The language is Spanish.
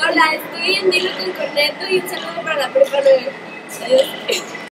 Hola, estoy en Dilo con Corneto y un saludo para la prepa 9. Adiós.